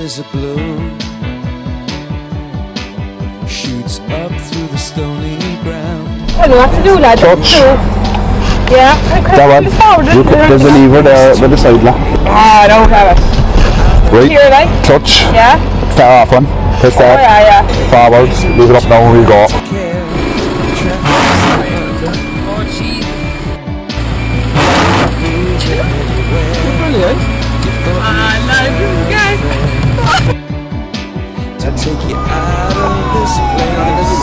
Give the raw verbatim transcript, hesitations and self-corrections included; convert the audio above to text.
is a blue, shoots up through the stony ground. I don't have to do that. Touch. Yeah. That one. You, there's a lever there with the side lock. Ah, I don't have it. Right. Here, like? Touch. Yeah. Start off one. Press that. Oh, yeah, yeah. Forward. Leave it up now. We go. Brilliant. I like you guys. To take you out of this place.